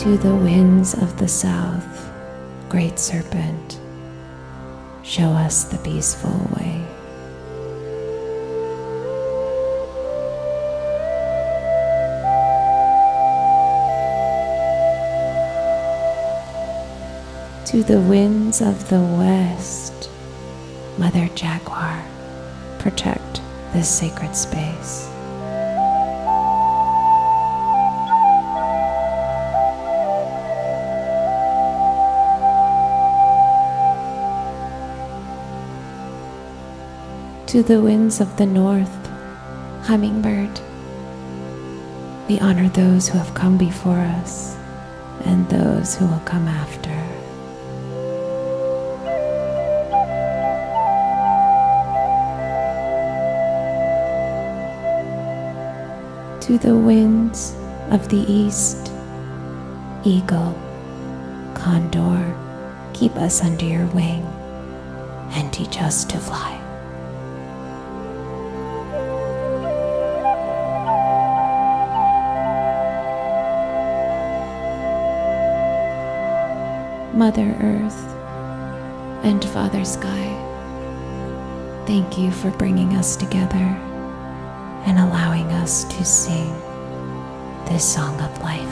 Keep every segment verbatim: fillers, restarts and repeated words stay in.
To the winds of the south, great serpent, show us the peaceful way. To the winds of the west, Mother Jaguar, protect this sacred space. To the winds of the north, Hummingbird, we honor those who have come before us and those who will come after. To the winds of the east, Eagle, Condor, keep us under your wing and teach us to fly. Mother Earth and Father Sky, thank you for bringing us together and allowing us to sing this song of life.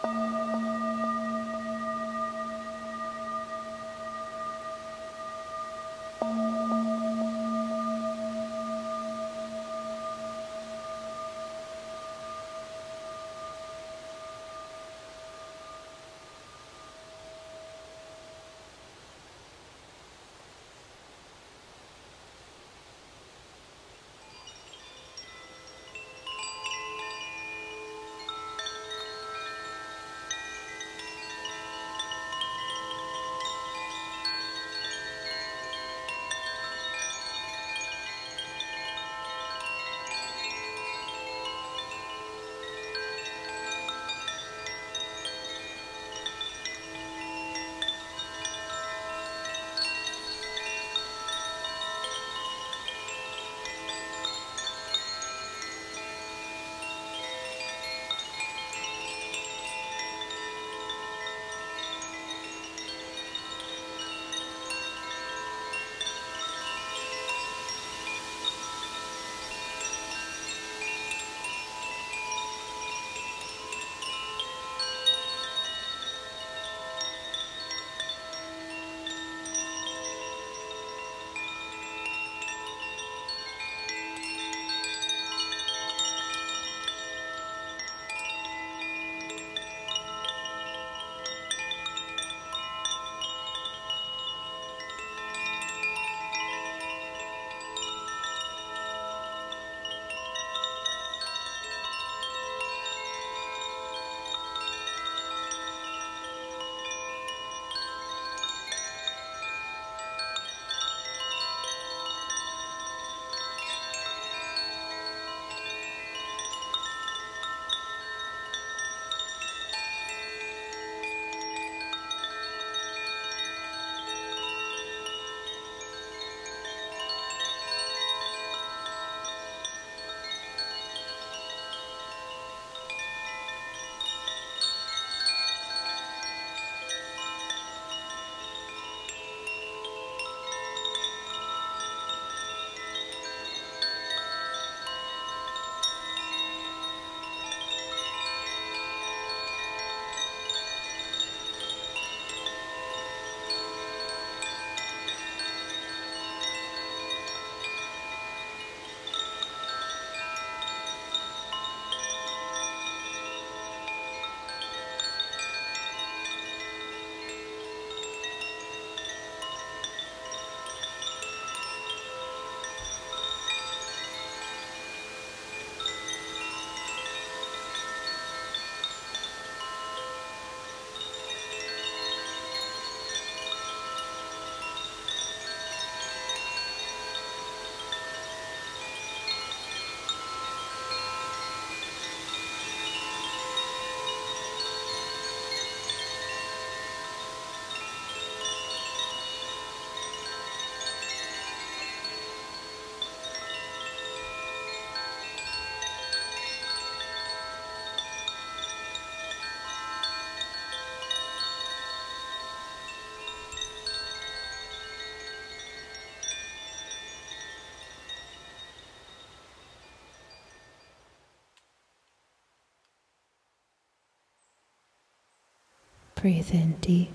Breathe in deep.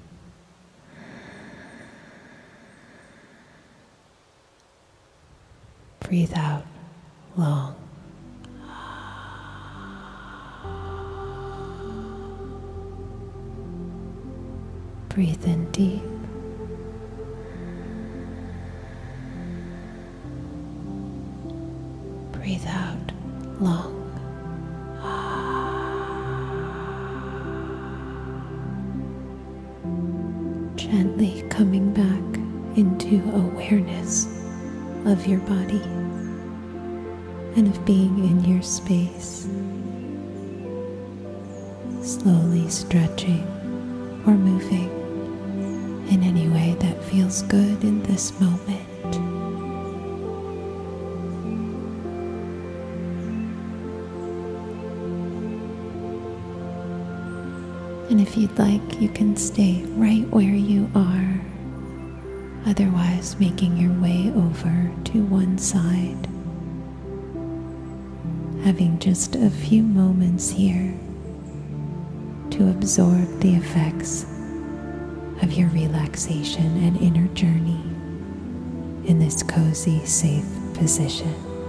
Breathe out long. Breathe in deep. Breathe out long. Gently coming back into awareness of your body and of being in your space. Slowly stretching or moving in any way that feels good in this moment. And if you'd like, you can stay right where you are, otherwise making your way over to one side, having just a few moments here to absorb the effects of your relaxation and inner journey in this cozy, safe position.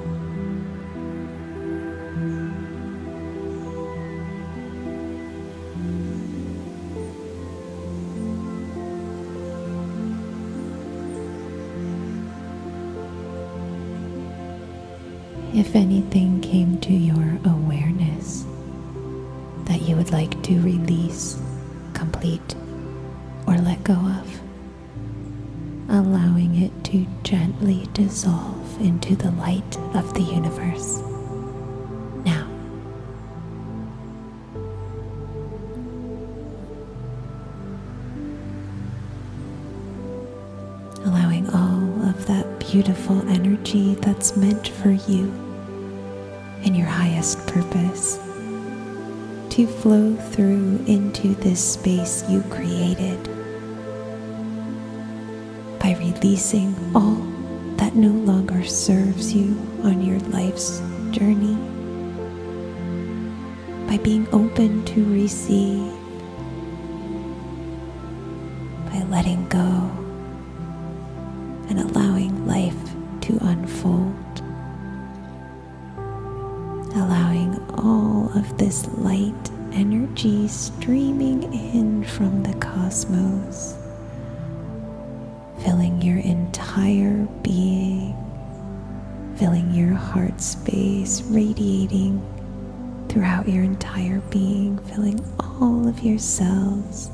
If anything came to your awareness that you would like to release, complete, or let go of, allowing it to gently dissolve into the light of the universe. Now, allowing all of that beautiful energy that's meant for you and your highest purpose to flow through into this space you created by releasing all that no longer serves you on your life's journey, by being open to receive, by letting go and allowing life to unfold, allowing all of this light energy streaming in from the cosmos, filling your entire being, filling your heart space, radiating throughout your entire being, filling all of your cells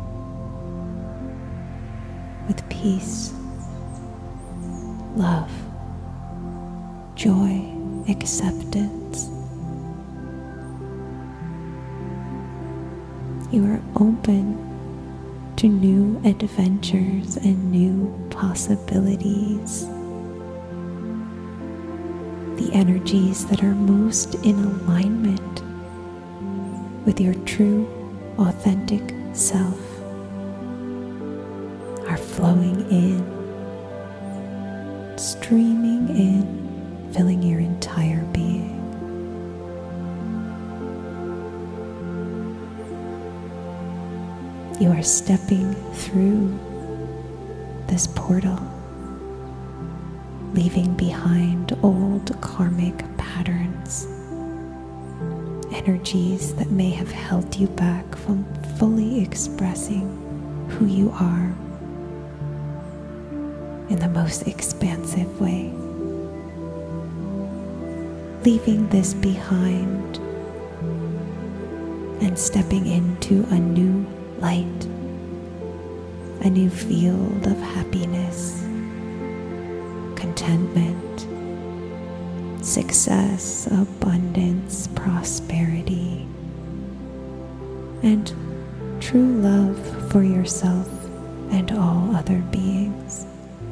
with peace, love, joy, acceptance. You are open to new adventures and new possibilities. The energies that are most in alignment with your true, authentic self are flowing in, streaming in, filling your entire being. You are stepping through this portal, leaving behind old karmic patterns, energies that may have held you back from fully expressing who you are in the most expansive way. Leaving this behind and stepping into a new light, a new field of happiness, contentment, success, abundance, prosperity, and true love for yourself and all other beings.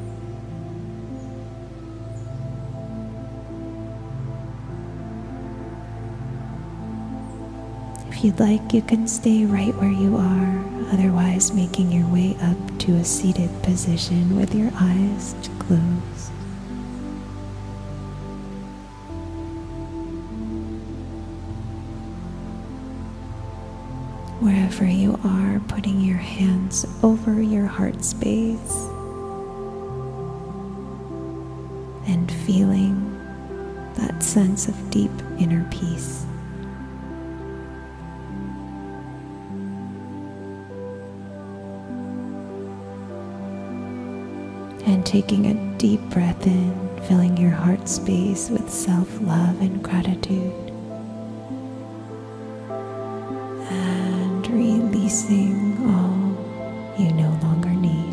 If you'd like, you can stay right where you are, otherwise making your way up to a seated position with your eyes closed. Wherever you are, putting your hands over your heart space and feeling that sense of deep inner peace. And taking a deep breath in, filling your heart space with self-love and gratitude. And releasing all you no longer need.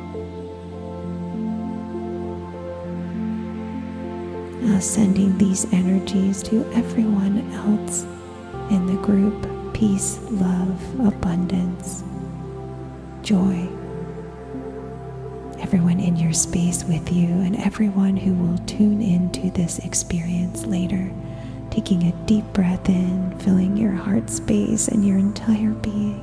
Now sending these energies to everyone else in the group. Peace, love, abundance, joy. Everyone in your space with you and everyone who will tune into this experience later, taking a deep breath in, filling your heart space and your entire being,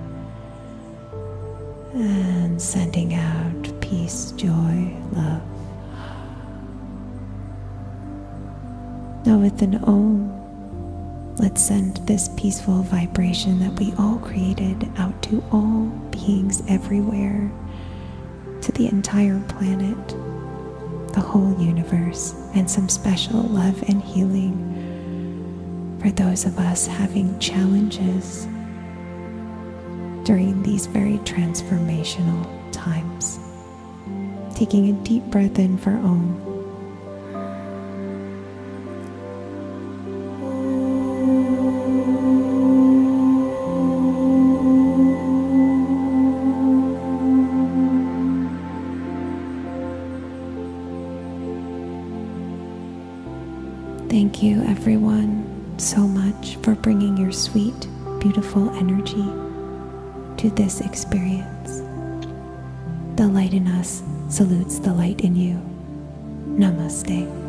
and sending out peace, joy, love. Now with an Om, Let's send this peaceful vibration that we all created out to all beings everywhere, to the entire planet, the whole universe, and some special love and healing for those of us having challenges during these very transformational times. Taking a deep breath in for Om. Thank you, everyone, so much for bringing your sweet, beautiful energy to this experience. The light in us salutes the light in you. Namaste.